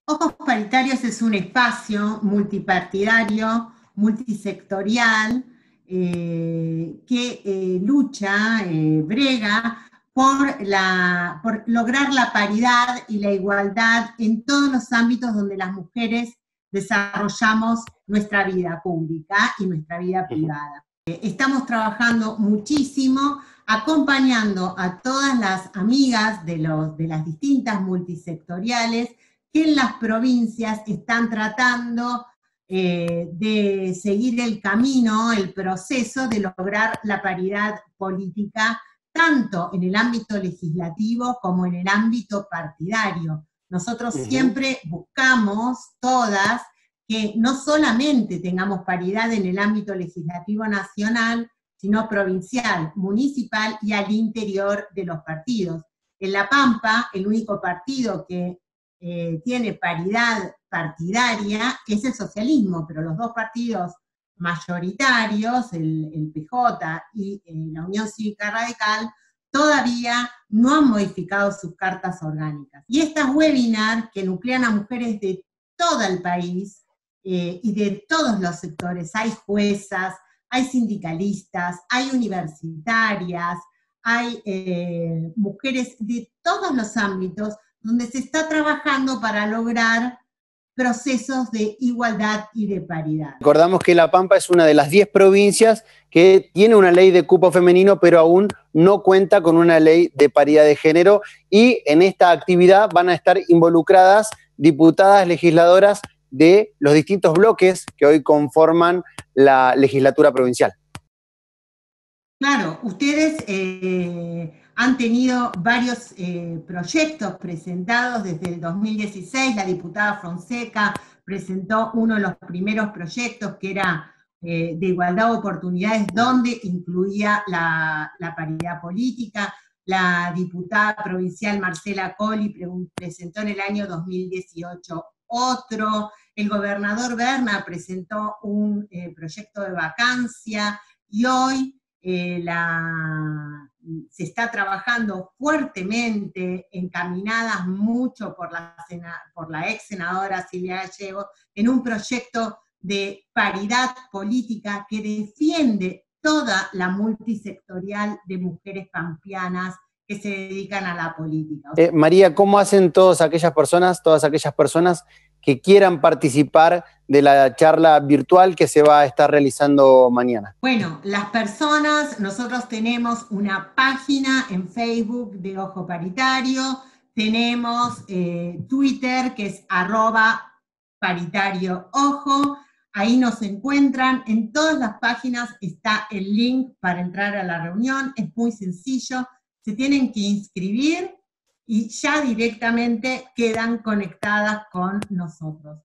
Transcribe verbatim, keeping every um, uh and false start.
Ojos Paritarios es un espacio multipartidario, multisectorial, eh, que eh, lucha, eh, brega por, la, por lograr la paridad y la igualdad en todos los ámbitos donde las mujeres desarrollamos nuestra vida pública y nuestra vida privada. Eh, estamos trabajando muchísimo, acompañando a todas las amigas de, los, de las distintas multisectoriales que en las provincias están tratando eh, de seguir el camino, el proceso de lograr la paridad política, tanto en el ámbito legislativo como en el ámbito partidario. Nosotros uh-huh. siempre buscamos todas que no solamente tengamos paridad en el ámbito legislativo nacional, sino provincial, municipal y al interior de los partidos. En La Pampa, el único partido que eh, tiene paridad partidaria es el socialismo, pero los dos partidos mayoritarios, el, el P J y eh, la Unión Cívica Radical, todavía no han modificado sus cartas orgánicas. Y estas webinars que nuclean a mujeres de todo el país eh, y de todos los sectores, hay juezas, hay sindicalistas, hay universitarias, hay eh, mujeres de todos los ámbitos donde se está trabajando para lograr procesos de igualdad y de paridad. Recordamos que La Pampa es una de las diez provincias que tiene una ley de cupo femenino, pero aún no cuenta con una ley de paridad de género, y en esta actividad van a estar involucradas diputadas, legisladoras de los distintos bloques que hoy conforman la legislatura provincial. Claro, ustedes eh, han tenido varios eh, proyectos presentados desde el dos mil dieciséis, la diputada Fonseca presentó uno de los primeros proyectos que era eh, de igualdad de oportunidades, donde incluía la, la paridad política. La diputada provincial Marcela Colli presentó en el año dos mil dieciocho otro, el gobernador Berna presentó un eh, proyecto de vacancia, y hoy Eh, la, se está trabajando fuertemente, encaminadas mucho por la, por la ex senadora Silvia Gallego, en un proyecto de paridad política que defiende toda la multisectorial de mujeres pampeanas que se dedican a la política. Eh, María, ¿cómo hacen todas aquellas personas, todas aquellas personas que quieran participar de la charla virtual que se va a estar realizando mañana? Bueno, las personas, nosotros tenemos una página en Facebook de Ojo Paritario, tenemos eh, Twitter, que es arroba paritario ojo, ahí nos encuentran, en todas las páginas está el link para entrar a la reunión, es muy sencillo, se tienen que inscribir y ya directamente quedan conectadas con nosotros.